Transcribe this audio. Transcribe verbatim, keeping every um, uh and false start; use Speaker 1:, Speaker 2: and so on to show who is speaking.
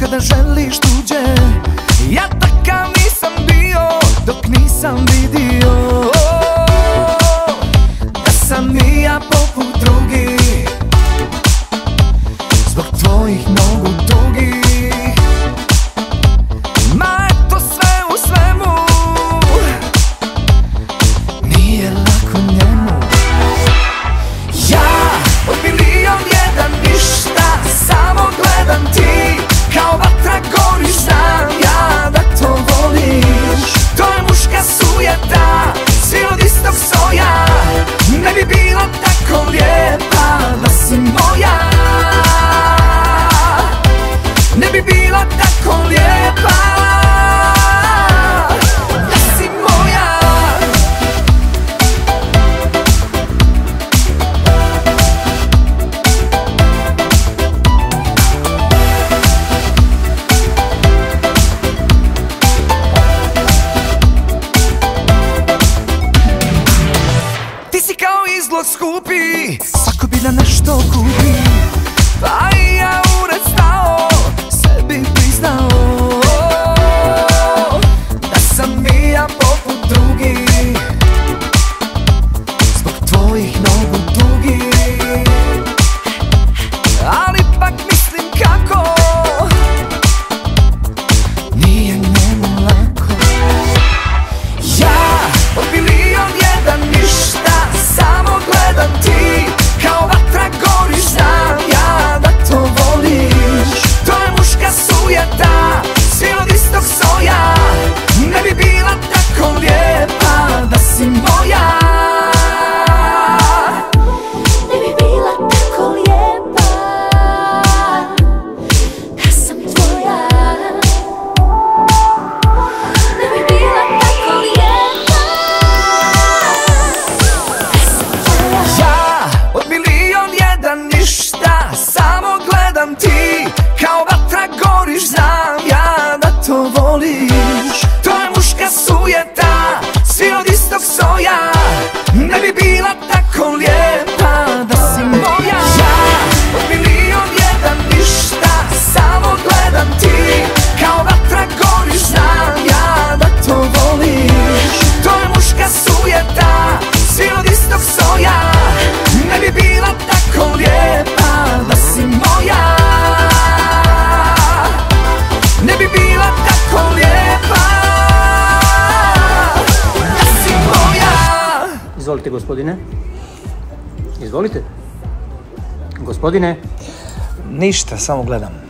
Speaker 1: kada želiš tuđe. Ja takav nisam bio dok nisam vidio da sam i ja poput drugih, zbog tvojih nogu dugih. Ma eto sve u svemu, nije lako njemu. Ja od milion jedan ništa, samo gledam ti, kao vatra goriš, znam ja da to voliš. To je muška sujeta, svi od istog soja, ne bi bila tako lijepa da si moja. Ne bi bila tako lijepa da si moja. Ti si kao izlog skupi, svako bi da nešto kupi, pa i ja ured stao, sebi priznao da sam i ja poput drugih, zbog tvojih nogu dugih. Ali pak mislim kako nije njemu lako. Ja od milion jedan ništa, samo gledam ti, kao vatra goriš, znam ja da to voliš. To je muška sujeta, svi od istog soja, ne bi bila tako lijepa da si moja. Ne bi bila tako lijepa da sam tvoja. Ne bi bila tako lijepa da sam tvoja. Ja od milion jedan ništa, samo gledam ti, kao vatra goriš, znam ja da to voliš. To je muška sujeta, svi od istog soja, ne bi bila tako lijepa da si moja. Ja od milion jedan ništa, samo gledam ti, kao vatra goriš, znam ja da to voliš. To je muška sujeta, svi od istog soja, ne bi bila tako lijepa da si moja. Ne bi bila tako lijepa da si moja.
Speaker 2: Izvolite, gospodine. Izvolite. Gospodine.
Speaker 1: Ništa, samo gledam.